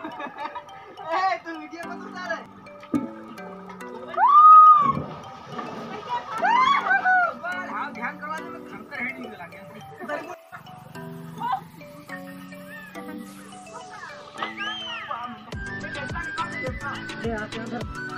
तू वीडियो कौन उतार रहा है? हाँ ध्यान करवा दे, मैं खंकर हेड निकला गया। ये आप यहाँ पर